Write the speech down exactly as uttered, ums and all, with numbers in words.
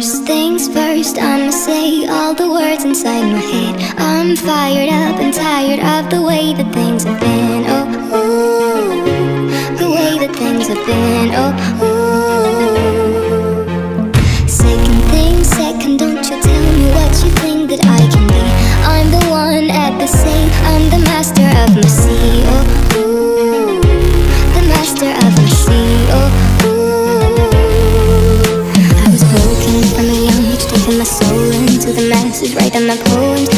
First things first, I'ma say all the words inside my head. I'm fired up and tired of the way that things have been. Oh, ooh, the way that things have been. Oh, ooh. Second thing second, don't you tell me what you think that I can be. I'm the one at the sea, I'm the master of my sea. Oh, ooh, the master of my sea. Oh, my soul into the masses, writing my poems.